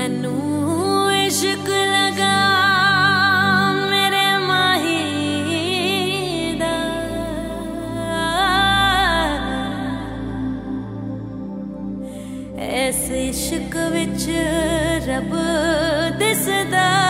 मैनू इश्क लगा मेरे माही दा, ऐस इश्क विच रब दिसदा।